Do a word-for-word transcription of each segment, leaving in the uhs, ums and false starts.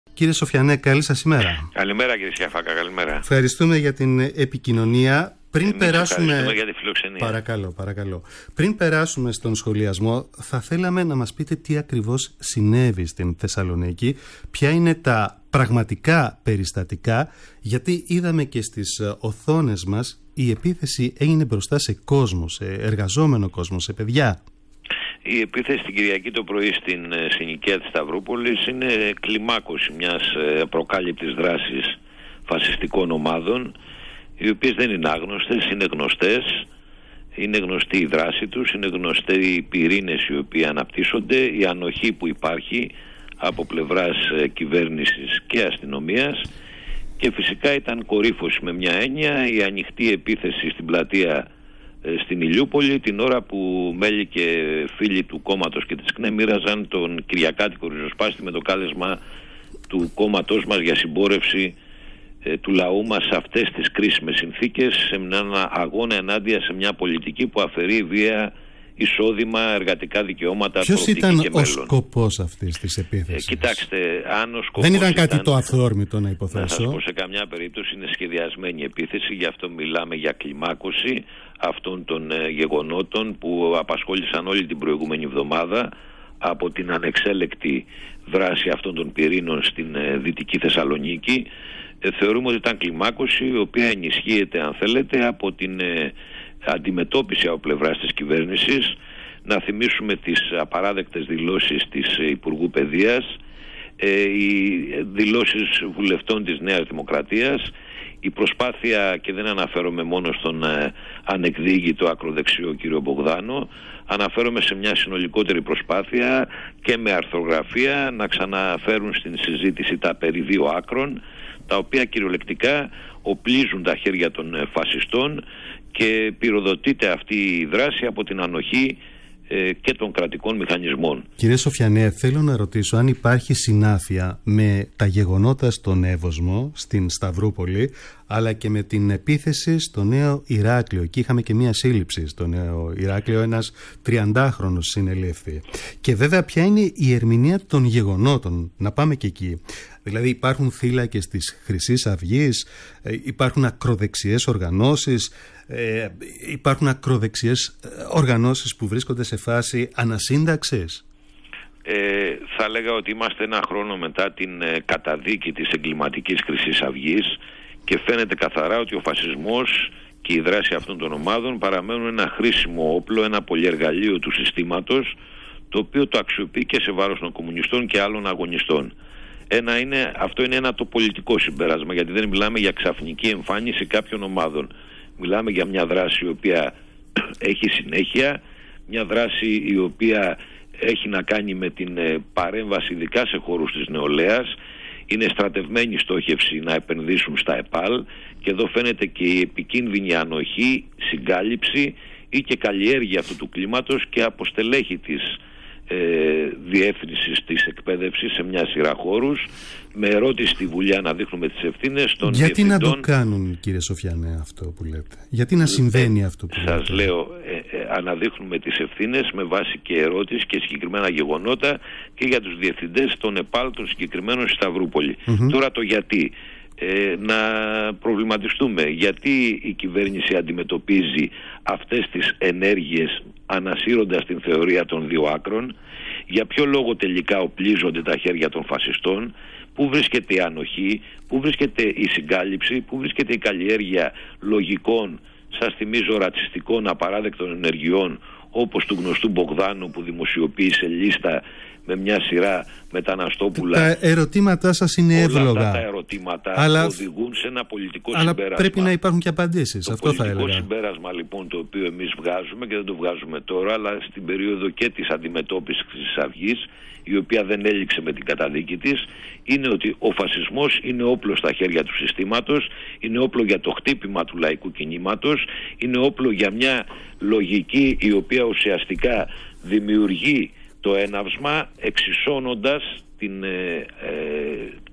Κύριε Σοφιανέ, καλή σας ημέρα. Καλημέρα κύριε Σιαφάκα, καλημέρα. Ευχαριστούμε για την επικοινωνία. Πριν Εμείς περάσουμε... για τη φιλοξενία. Παρακαλώ, παρακαλώ. Πριν περάσουμε στον σχολιασμό, θα θέλαμε να μας πείτε τι ακριβώς συνέβη στην Θεσσαλονίκη, ποια είναι τα πραγματικά περιστατικά, γιατί είδαμε και στις οθόνες μας η επίθεση έγινε μπροστά σε κόσμο, σε εργαζόμενο κόσμο, σε παιδιά. Η επίθεση την Κυριακή το πρωί στην συνοικία της Σταυρούπολης είναι κλιμάκωση μιας προκάλυπτης δράσης φασιστικών ομάδων, οι οποίες δεν είναι άγνωστες, είναι γνωστές, είναι γνωστή η δράση τους, είναι γνωστοί οι πυρήνες οι οποίοι αναπτύσσονται, η ανοχή που υπάρχει από πλευράς κυβέρνησης και αστυνομίας, και φυσικά ήταν κορύφωση με μια έννοια η ανοιχτή επίθεση στην πλατεία στην Ηλιούπολη, την ώρα που μέλη και φίλοι του κόμματος και της ΚΝΕ μοίραζαν τον κυριακάτικο ριζοσπάστη με το κάλεσμα του κόμματός μας για συμπόρευση ε, του λαού μας σε αυτές τις κρίσιμες συνθήκες, σε έναν αγώνα ενάντια σε μια πολιτική που αφαιρεί βία, εισόδημα, εργατικά δικαιώματα. Ποιος ήταν ο μέλλον. σκοπός αυτής της επίθεσης? Ε, κοιτάξτε, αν ο σκοπός δεν ήταν κάτι ήταν, το αυθόρμητο να υποθέσω. Να σας πω, σε καμιά περίπτωση είναι σχεδιασμένη επίθεση, γι' αυτό μιλάμε για κλιμάκωση αυτών των ε, γεγονότων που απασχόλησαν όλη την προηγούμενη εβδομάδα, από την ανεξέλεκτη δράση αυτών των πυρήνων στην ε, Δυτική Θεσσαλονίκη. Ε, θεωρούμε ότι ήταν κλιμάκωση η οποία ενισχύεται, αν θέλετε, από την ε, αντιμετώπιση από πλευράς της κυβέρνησης. Να θυμίσουμε τις απαράδεκτες δηλώσεις της Υπουργού Παιδείας, ε, οι δηλώσεις βουλευτών της Νέας Δημοκρατίας, η προσπάθεια, και δεν αναφέρομαι μόνο στον ε, ανεκδίγητο ακροδεξιό κύριο Μπογδάνο, αναφέρομαι σε μια συνολικότερη προσπάθεια και με αρθρογραφία να ξαναφέρουν στην συζήτηση τα περί δύο άκρων, τα οποία κυριολεκτικά οπλίζουν τα χέρια των ε, φασιστών, και πυροδοτείται αυτή η δράση από την ανοχή ε, και των κρατικών μηχανισμών. Κύριε Σοφιανέ, θέλω να ρωτήσω αν υπάρχει συνάφεια με τα γεγονότα στον Εύωσμο, στην Σταυρούπολη, αλλά και με την επίθεση στο Νέο Ηράκλειο. Εκεί είχαμε και μία σύλληψη στο Νέο Ηράκλειο, ένας τριαντάχρονος συνελήφθη. Και βέβαια ποια είναι η ερμηνεία των γεγονότων, να πάμε και εκεί. Δηλαδή υπάρχουν θύλακες της Χρυσής Αυγής, υπάρχουν ακροδεξιές οργανώσεις, ε, υπάρχουν ακροδεξιές οργανώσεις που βρίσκονται σε φάση ανασύνταξης. Ε, θα έλεγα ότι είμαστε ένα χρόνο μετά την ε, καταδίκη της εγκληματικής Χρυσής Αυγής, και φαίνεται καθαρά ότι ο φασισμός και η δράση αυτών των ομάδων παραμένουν ένα χρήσιμο όπλο, ένα πολυεργαλείο του συστήματος, το οποίο το αξιοποιεί και σε βάρος των κομμουνιστών και άλλων αγωνιστών. Ένα είναι, αυτό είναι ένα το πολιτικό συμπέρασμα, γιατί δεν μιλάμε για ξαφνική εμφάνιση κάποιων ομάδων. Μιλάμε για μια δράση η οποία έχει συνέχεια, μια δράση η οποία έχει να κάνει με την παρέμβαση ειδικά σε χώρους της νεολαίας. Είναι στρατευμένη στόχευση να επενδύσουν στα ΕΠΑΛ, και εδώ φαίνεται και η επικίνδυνη ανοχή, συγκάλυψη ή και καλλιέργεια αυτού του κλίματος και από στελέχη της ε, διεύθυνσης της εκπαίδευσης σε μια σειρά χώρους, με ερώτηση στη Βουλιά να δείχνουμε τις ευθύνες των Γιατί διευθυντών. Να το κάνουν, κύριε Σοφιανέ, αυτό που λέτε? Γιατί να συμβαίνει ε, αυτό που σας λέτε? λέω, ε, ε, αναδείχνουμε τις ευθύνες με βάση και ερώτηση και συγκεκριμένα γεγονότα, και για τους διευθυντές των ΕΠΑΛ των συγκεκριμένων στη Σταυρούπολη. Mm-hmm. Τώρα το γιατί. Ε, να προβληματιστούμε γιατί η κυβέρνηση αντιμετωπίζει αυτές τις ενέργειες ανασύροντας την θεωρία των δύο άκρων, για ποιο λόγο τελικά οπλίζονται τα χέρια των φασιστών, πού βρίσκεται η ανοχή, πού βρίσκεται η συγκάλυψη, πού βρίσκεται η καλλιέργεια λογικών, σας θυμίζω ρατσιστικών απαράδεκτων ενεργειών, όπως του γνωστού Μπογδάνου που δημοσιοποίησε λίστα με μια σειρά μεταναστόπουλα. Τα ερωτήματά σας είναι όλα εύλογα. Όλα αυτά τα ερωτήματα αλλά... οδηγούν σε ένα πολιτικό αλλά συμπέρασμα. Πρέπει να υπάρχουν και απαντήσεις. Το αυτό θα έλεγα. Το πολιτικό συμπέρασμα λοιπόν, το οποίο εμείς βγάζουμε, και δεν το βγάζουμε τώρα, αλλά στην περίοδο και της αντιμετώπισης της Αυγής, η οποία δεν έληξε με την καταδίκη της, είναι ότι ο φασισμός είναι όπλο στα χέρια του συστήματος, είναι όπλο για το χτύπημα του λαϊκού κινήματος, είναι όπλο για μια λογική η οποία ουσιαστικά δημιουργεί το έναυσμα, εξισώνοντας την, ε, ε, την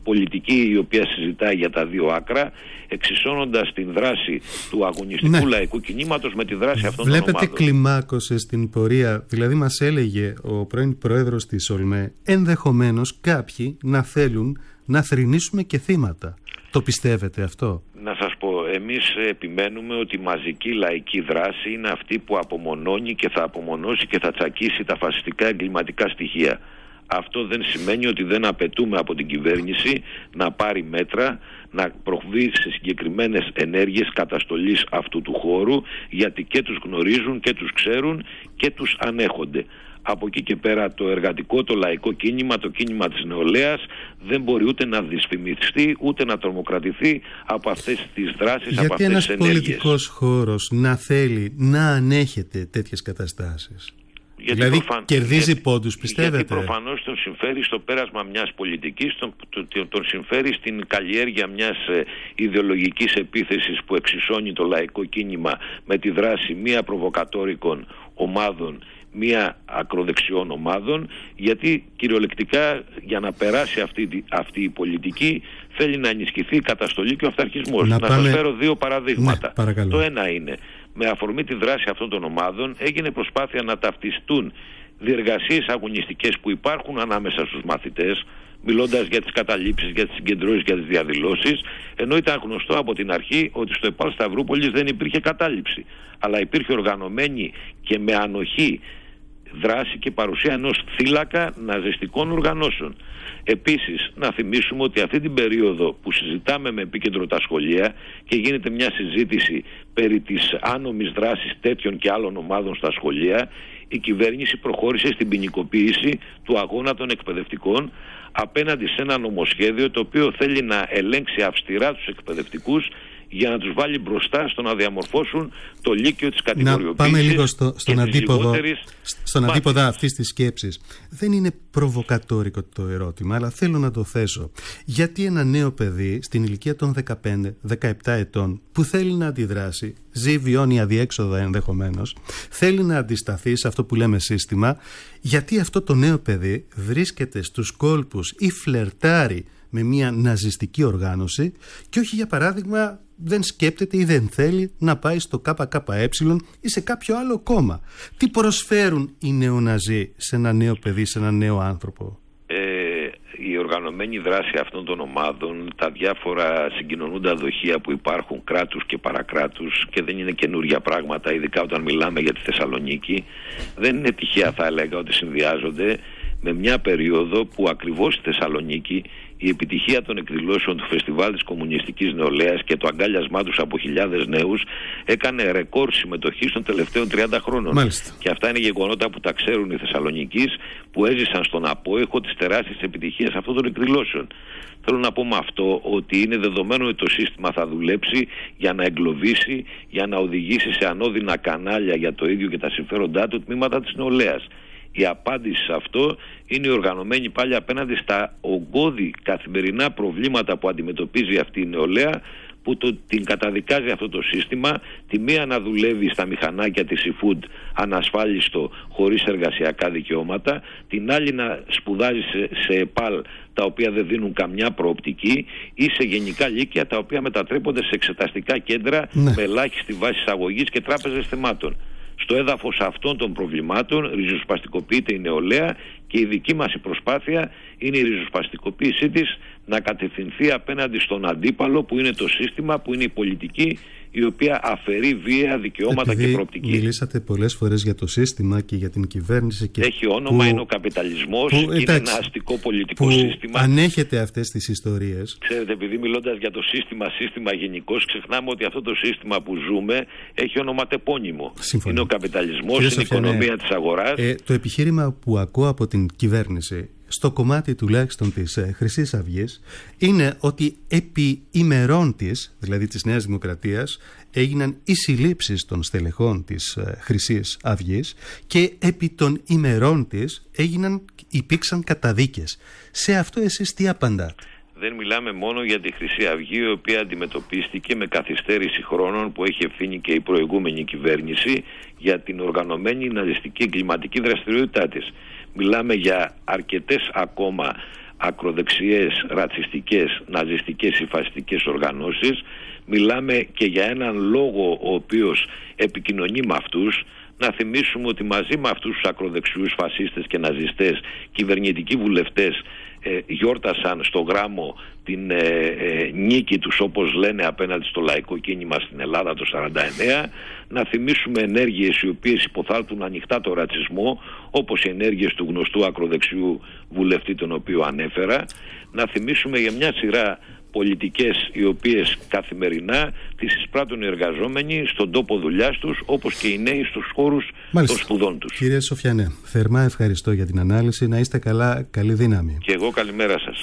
πολιτική η οποία συζητάει για τα δύο άκρα, εξισώνοντας την δράση του αγωνιστικού ναι. λαϊκού κινήματος με τη δράση αυτών Βλέπετε των ομάδων. Βλέπετε κλιμάκωση στην πορεία, δηλαδή μας έλεγε ο πρώην πρόεδρος της ΟΛΜΕ, ενδεχομένως κάποιοι να θέλουν να θρηνήσουμε και θύματα. Το πιστεύετε αυτό? Να σας πω, εμείς επιμένουμε ότι η μαζική λαϊκή δράση είναι αυτή που απομονώνει και θα απομονώσει και θα τσακίσει τα φασιστικά εγκληματικά στοιχεία. Αυτό δεν σημαίνει ότι δεν απαιτούμε από την κυβέρνηση να πάρει μέτρα, να προβεί σε συγκεκριμένες ενέργειες καταστολής αυτού του χώρου, γιατί και τους γνωρίζουν και τους ξέρουν και τους ανέχονται. Από εκεί και πέρα το εργατικό, το λαϊκό κίνημα, το κίνημα της νεολαίας δεν μπορεί ούτε να δυσφημιστεί ούτε να τρομοκρατηθεί από αυτές τις δράσεις, γιατί από αυτές τις ενέργειες. Γιατί ένας πολιτικός χώρος να θέλει να ανέχεται τέτοιες καταστάσεις? Γιατί δηλαδή προφαν... κερδίζει γιατί... πόντους, πιστεύετε? Γιατί προφανώς τον συμφέρει στο πέρασμα μιας πολιτικής, τον, τον, τον συμφέρει στην καλλιέργεια μιας ε, ιδεολογικής επίθεσης που εξισώνει το λαϊκό κίνημα με τη δράση μία προβοκατόρικων ομάδων, μία ακροδεξιών ομάδων, γιατί κυριολεκτικά για να περάσει αυτή, αυτή η πολιτική θέλει να ενισχυθεί η καταστολή και ο αυταρχισμός. Να, να πάμε... σας φέρω δύο παραδείγματα. Ναι, το ένα είναι, με αφορμή τη δράση αυτών των ομάδων έγινε προσπάθεια να ταυτιστούν διεργασίες αγωνιστικές που υπάρχουν ανάμεσα στους μαθητές, μιλώντας για τις καταλήψεις, για τις συγκεντρώσεις, για τις διαδηλώσεις, ενώ ήταν γνωστό από την αρχή ότι στο ΕΠΑΛ Σταυρούπολης δεν υπήρχε κατάληψη, αλλά υπήρχε οργανωμένη και με ανοχή δράση και παρουσία ενός θύλακα ναζιστικών οργανώσεων. Επίσης, να θυμίσουμε ότι αυτή την περίοδο που συζητάμε με επίκεντρο τα σχολεία και γίνεται μια συζήτηση περί της άνομης δράσης τέτοιων και άλλων ομάδων στα σχολεία, η κυβέρνηση προχώρησε στην ποινικοποίηση του αγώνα των εκπαιδευτικών απέναντι σε ένα νομοσχέδιο το οποίο θέλει να ελέγξει αυστηρά τους εκπαιδευτικούς για να τους βάλει μπροστά στο να διαμορφώσουν το λύκειο της κατηγοριοποίησης. Να πάμε λίγο στο, στον, αντίποδο, στον αντίποδα αυτής της σκέψης. Δεν είναι προβοκατόρικο το ερώτημα, αλλά θέλω να το θέσω. Γιατί ένα νέο παιδί στην ηλικία των δεκαπέντε δεκαεπτά ετών που θέλει να αντιδράσει, ζει, βιώνει αδιέξοδα ενδεχομένως, θέλει να αντισταθεί σε αυτό που λέμε σύστημα, γιατί αυτό το νέο παιδί βρίσκεται στους κόλπους ή φλερτάρει με μια ναζιστική οργάνωση και όχι, για παράδειγμα, δεν σκέπτεται ή δεν θέλει να πάει στο ΚΚΕ ή σε κάποιο άλλο κόμμα. Τι προσφέρουν οι νεοναζί σε ένα νέο παιδί, σε ένα νέο άνθρωπο? Ε, η οργανωμένη δράση αυτών των ομάδων, τα διάφορα συγκοινωνούντα δοχεία που υπάρχουν κράτους και παρακράτους, και δεν είναι καινούρια πράγματα, ειδικά όταν μιλάμε για τη Θεσσαλονίκη, δεν είναι τυχαία, θα έλεγα, ότι συνδυάζονται με μια περίοδο που ακριβώς στη Θεσσαλονίκη η επιτυχία των εκδηλώσεων του Φεστιβάλ της Κομμουνιστικής Νεολαίας και το αγκάλιασμά τους από χιλιάδες νέους έκανε ρεκόρ συμμετοχής των τελευταίων τριάντα χρόνων. Μάλιστα. Και αυτά είναι γεγονότα που τα ξέρουν οι Θεσσαλονικείς, που έζησαν στον απόϊχο της τεράστιας επιτυχίας αυτών των εκδηλώσεων. Θέλω να πω με αυτό ότι είναι δεδομένο ότι το σύστημα θα δουλέψει για να εγκλωβίσει, για να οδηγήσει σε ανώδυνα κανάλια για το ίδιο και τα συμφέροντά του τμήματα της νεολαίας. Η απάντηση σε αυτό είναι οργανωμένη πάλι απέναντι στα ογκώδη καθημερινά προβλήματα που αντιμετωπίζει αυτή η νεολαία, που το, την καταδικάζει αυτό το σύστημα, τη μία να δουλεύει στα μηχανάκια της eFood ανασφάλιστο, χωρίς εργασιακά δικαιώματα, την άλλη να σπουδάζει σε, σε ΕΠΑΛ τα οποία δεν δίνουν καμιά προοπτική, ή σε γενικά λύκεια τα οποία μετατρέπονται σε εξεταστικά κέντρα ναι. με ελάχιστη βάση εισαγωγής και τράπεζες θεμάτων. Στο έδαφος αυτών των προβλημάτων ριζοσπαστικοποιείται η νεολαία και η δική μας η προσπάθεια είναι η ριζοσπαστικοποίησή της να κατευθυνθεί απέναντι στον αντίπαλο που είναι το σύστημα, που είναι η πολιτική, η οποία αφαιρεί βία δικαιώματα. Επειδή και προοπτική. Μιλήσατε πολλές φορές για το σύστημα και για την κυβέρνηση. Και έχει όνομα, που, είναι ο καπιταλισμός, που, είναι εντάξει, ένα αστικό πολιτικό που σύστημα. Ανέχεται αυτές τις ιστορίες. Ξέρετε, επειδή μιλώντας για το σύστημα, σύστημα γενικώς, ξεχνάμε ότι αυτό το σύστημα που ζούμε έχει ονοματεπώνυμο. Συμφωνώ. Είναι ο καπιταλισμός, είναι η οικονομία ναι. της αγοράς. Ε, το επιχείρημα που ακούω από την κυβέρνηση, στο κομμάτι τουλάχιστον της ε, Χρυσής Αυγής, είναι ότι επί ημερών της, δηλαδή της Νέας Δημοκρατίας, έγιναν οι συλλήψεις των στελεχών της ε, Χρυσής Αυγής και επί των ημερών της έγιναν, υπήρξαν καταδίκες. Σε αυτό εσείς τι απαντάτε? Δεν μιλάμε μόνο για τη Χρυσή Αυγή, η οποία αντιμετωπίστηκε με καθυστέρηση χρόνων που έχει ευθύνη και η προηγούμενη κυβέρνηση για την οργανωμένη ναζιστική εγκληματική δραστηριότητά της. Μιλάμε για αρκετές ακόμα ακροδεξιές, ρατσιστικές, ναζιστικές ή φασιστικές οργανώσεις. Μιλάμε και για έναν λόγο ο οποίος επικοινωνεί με αυτούς. Να θυμίσουμε ότι μαζί με αυτούς τους ακροδεξιούς, φασίστες και ναζιστές, κυβερνητικοί βουλευτές ε, γιόρτασαν στο γράμμο την ε, ε, νίκη τους, όπως λένε, απέναντι στο λαϊκό κίνημα στην Ελλάδα το σαράντα εννέα. Να θυμίσουμε ενέργειες οι οποίες υποθάλπτουν ανοιχτά το ρατσισμό, όπως οι ενέργειες του γνωστού ακροδεξιού βουλευτή τον οποίο ανέφερα. Να θυμίσουμε για μια σειρά πολιτικές οι οποίες καθημερινά τις εισπράττουν οι εργαζόμενοι στον τόπο δουλειάς τους, όπως και οι νέοι στους χώρους Μάλιστα. των σπουδών τους. Κύριε Σοφιανέ, θερμά ευχαριστώ για την ανάλυση. Να είστε καλά, καλή δύναμη. Και εγώ καλημέρα σας.